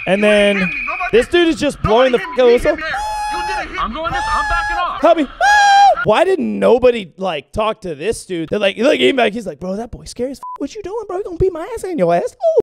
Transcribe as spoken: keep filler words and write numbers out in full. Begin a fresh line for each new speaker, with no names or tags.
And then this dude is just blowing the f*** whistle.
I'm going this. I'm backing off.
Help me. Why didn't nobody, like, talk to this dude? They're like, look, he's like, bro, that boy's scary as f***. What you doing, bro? You gonna beat my ass and your ass? Ooh.